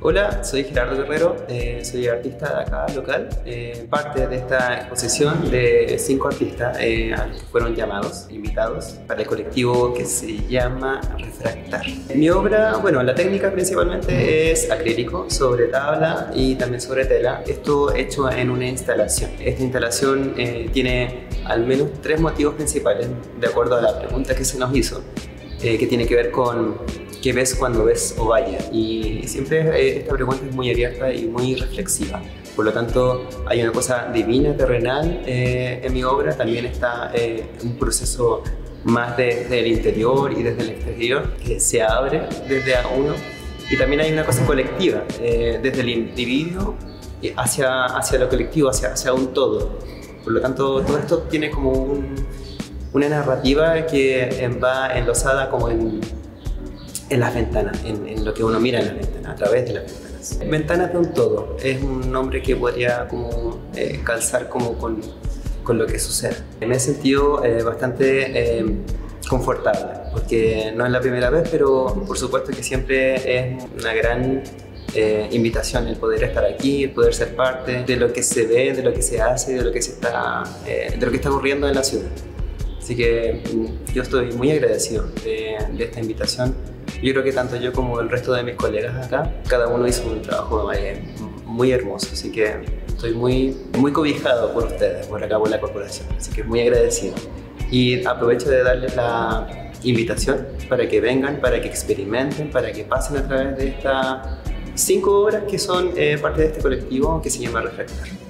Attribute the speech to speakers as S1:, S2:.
S1: Hola, soy Gerardo Guerrero, soy artista de acá, local, parte de esta exposición de 5 artistas a los que fueron llamados, invitados, para el colectivo que se llama Refractar. Mi obra, bueno, la técnica principalmente es acrílico, sobre tabla y también sobre tela, esto hecho en una instalación. Esta instalación tiene al menos 3 motivos principales, de acuerdo a la pregunta que se nos hizo, que tiene que ver con ¿qué ves cuando ves Ovalle? Y siempre esta pregunta es muy abierta y muy reflexiva. Por lo tanto, hay una cosa divina, terrenal en mi obra. También está un proceso más desde el interior y desde el exterior que se abre desde a uno. Y también hay una cosa colectiva, desde el individuo hacia lo colectivo, hacia un todo. Por lo tanto, todo esto tiene como una narrativa que va enlosada como en las ventanas, en lo que uno mira en las ventanas, a través de las ventanas. Ventanas de un todo, es un nombre que podría como, calzar como con lo que sucede. Me he sentido bastante confortable, porque no es la primera vez, pero por supuesto que siempre es una gran invitación el poder estar aquí, el poder ser parte de lo que se ve, de lo que se hace, de lo que está ocurriendo en la ciudad. Así que yo estoy muy agradecido de esta invitación. Yo creo que tanto yo como el resto de mis colegas acá, cada uno hizo un trabajo muy hermoso, así que estoy muy cobijado por ustedes, por acá, por la corporación, así que muy agradecido. Y aprovecho de darles la invitación para que vengan, para que experimenten, para que pasen a través de estas 5 obras que son parte de este colectivo que se llama Refractar.